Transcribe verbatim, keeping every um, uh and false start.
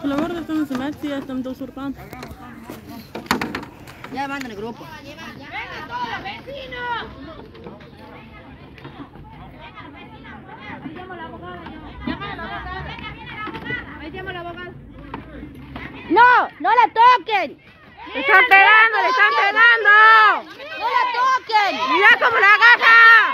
Que la gorda están en su match y ya están usurpando. Ya mandan el grupo. ¡Vengan todos los vecinos! Ahí llamo a la abogada. ¡No! ¡No la toquen! ¡Le están pegando! ¡Le están pegando! ¡No la toquen! ¡Mira cómo la agarra!